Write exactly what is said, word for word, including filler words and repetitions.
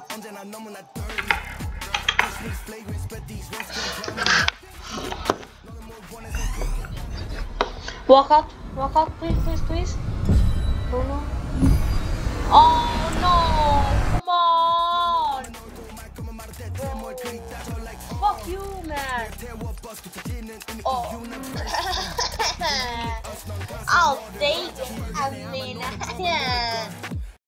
Walk out, walk out, please, please, please. Oh no. Oh no! Come on! Bro. Fuck you, man! Oh. I'll take it. I mean, yeah.